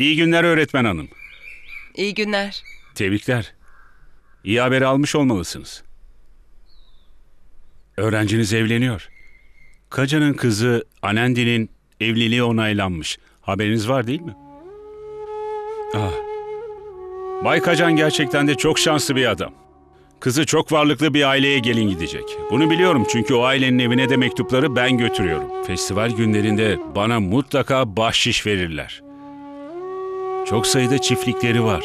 İyi günler öğretmen hanım. İyi günler. Tebrikler. İyi haberi almış olmalısınız. Öğrenciniz evleniyor. Kaca'nın kızı Anandi'nin evliliği onaylanmış. Haberiniz var değil mi? Ah. Bay Kacan gerçekten de çok şanslı bir adam. Kızı çok varlıklı bir aileye gelin gidecek. Bunu biliyorum çünkü o ailenin evine de mektupları ben götürüyorum. Festival günlerinde bana mutlaka bahşiş verirler. Çok sayıda çiftlikleri var.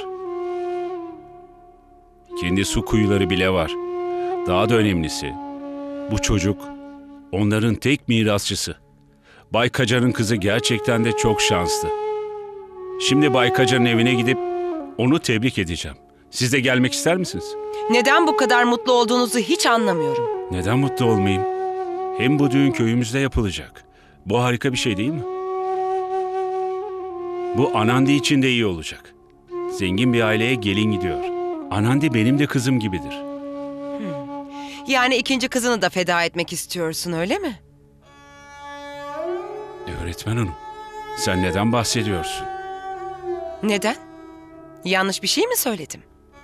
Kendi su kuyuları bile var. Daha da önemlisi, bu çocuk onların tek mirasçısı. Bay Kacan'ın kızı gerçekten de çok şanslı. Şimdi Bay Kacan'ın evine gidip onu tebrik edeceğim. Siz de gelmek ister misiniz? Neden bu kadar mutlu olduğunuzu hiç anlamıyorum. Neden mutlu olmayayım? Hem bu düğün köyümüzde yapılacak. Bu harika bir şey değil mi? Bu Anandi için de iyi olacak. Zengin bir aileye gelin gidiyor. Anandi benim de kızım gibidir. Yani ikinci kızını da feda etmek istiyorsun, öyle mi? Öğretmen hanım, sen neden bahsediyorsun? Neden? Yanlış bir şey mi söyledim?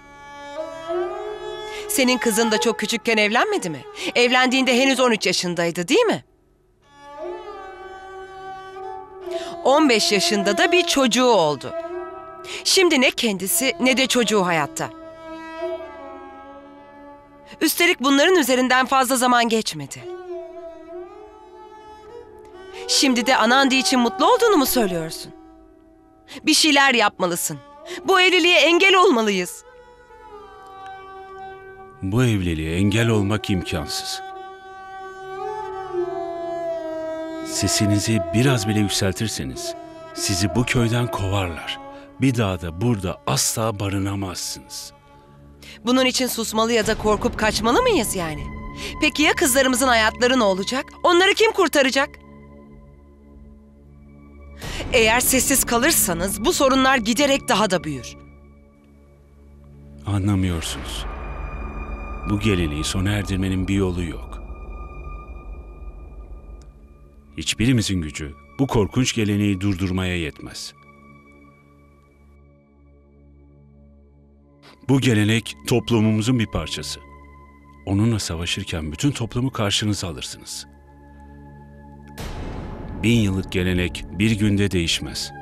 Senin kızın da çok küçükken evlenmedi mi? Evlendiğinde henüz 13 yaşındaydı, değil mi? 15 yaşında da bir çocuğu oldu. Şimdi ne kendisi ne de çocuğu hayatta. Üstelik bunların üzerinden fazla zaman geçmedi. Şimdi de Anandi için mutlu olduğunu mu söylüyorsun? Bir şeyler yapmalısın. Bu evliliğe engel olmalıyız. Bu evliliğe engel olmak imkansız. Sesinizi biraz bile yükseltirseniz sizi bu köyden kovarlar. Bir daha da burada asla barınamazsınız. Bunun için susmalı ya da korkup kaçmalı mıyız yani? Peki ya kızlarımızın hayatları ne olacak? Onları kim kurtaracak? Eğer sessiz kalırsanız bu sorunlar giderek daha da büyür. Anlamıyorsunuz. Bu geleneği sona erdirmenin bir yolu yok. Hiçbirimizin gücü bu korkunç geleneği durdurmaya yetmez. Bu gelenek toplumumuzun bir parçası. Onunla savaşırken bütün toplumu karşınıza alırsınız. 1000 yıllık gelenek bir günde değişmez.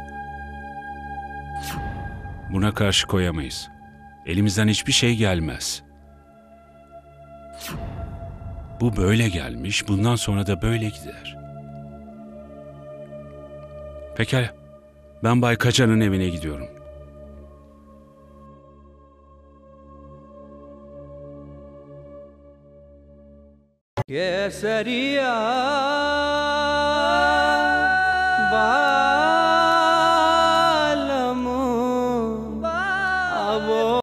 Buna karşı koyamayız. Elimizden hiçbir şey gelmez. Bu böyle gelmiş, bundan sonra da böyle gider. Pekala, ben Bay Kacan'ın evine gidiyorum. केसरिया बा